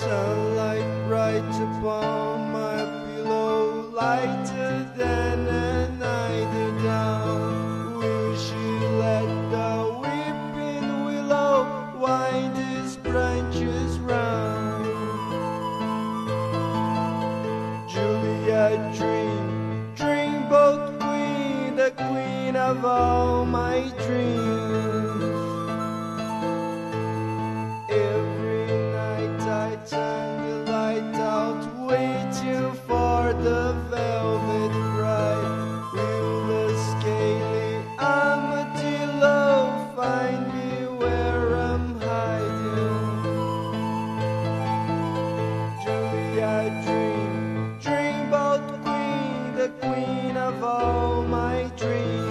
Sunlight bright upon my pillow, lighter than an eiderdown. Will she let the weeping willow wind its branches round? Julia, dreamboat queen, the queen of all my dreams. Every night I turn the light out, waiting for the velvet bride. Will the scaly armadillo find me where I'm hiding? Julia, dreamboat queen, the queen of all my dreams.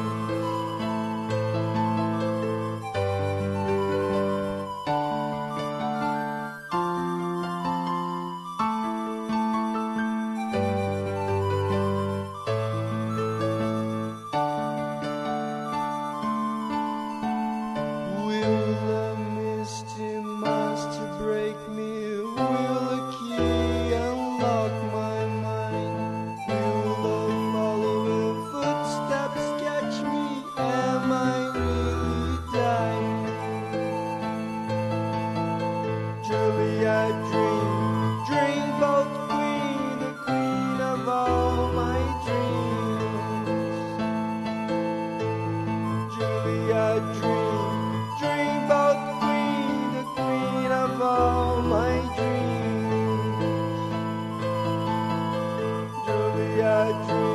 Will the misty monster break me? Will the key unlock my mind? Will the following footsteps catch me? Am I really dying? Julia, dreamboat queen, the queen of all my dreams. Julia, dreamboat queen, the queen of all my dreams. Julia,